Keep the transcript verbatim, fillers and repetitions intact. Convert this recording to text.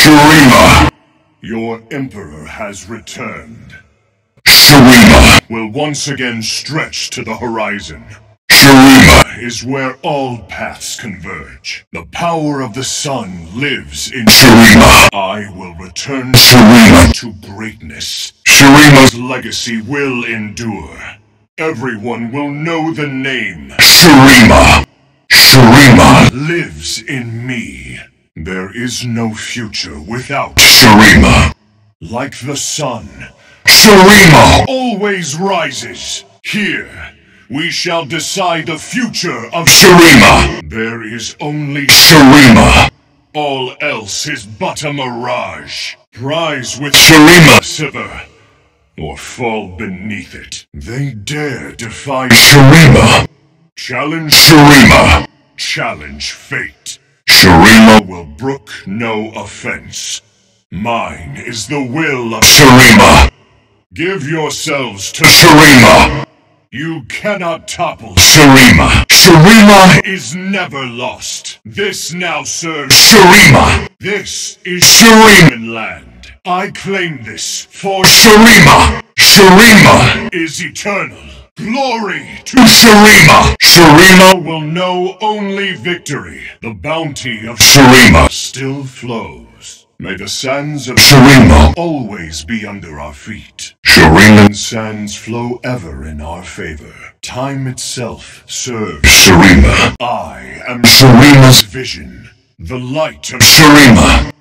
Shurima! Your Emperor has returned. Shurima! Will once again stretch to the horizon. Shurima! Is where all paths converge. The power of the sun lives in Shurima! I will return Shurima! to greatness. Shurima's His legacy will endure. Everyone will know the name. Shurima! Shurima! Lives in me. There is no future without Shurima! like the sun. Shurima! Always rises. Here, we shall decide the future of Shurima! There is only Shurima! all else is but a mirage. Rise with Shurima! Siver, or fall beneath it. They dare defy Shurima! challenge Shurima! challenge fate. Shurima! Will brook no offense. Mine is the will of Shurima! Give yourselves to Shurima! You cannot topple. Shurima! Shurima! Is never lost. This now serves. Shurima! This is Shurima! Shuriman land. I claim this for Shurima! Shurima! is eternal. Glory to Shurima! Shurima! will know only victory. The bounty of Shurima! still flows. May the sands of Shurima! always be under our feet. Shurima! Sands flow ever in our favor. Time itself serves. Shurima! I am Shurima's vision, the light of Shurima!